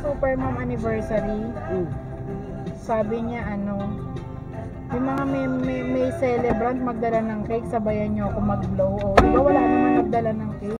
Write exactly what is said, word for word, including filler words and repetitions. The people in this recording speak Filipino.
Super Mom Anniversary. Mm. Sabi niya ano, yung mga may, may, may celebrant magdala ng cake, sabayan niyo ako mag-blow. O, di ba wala naman nagdala ng cake?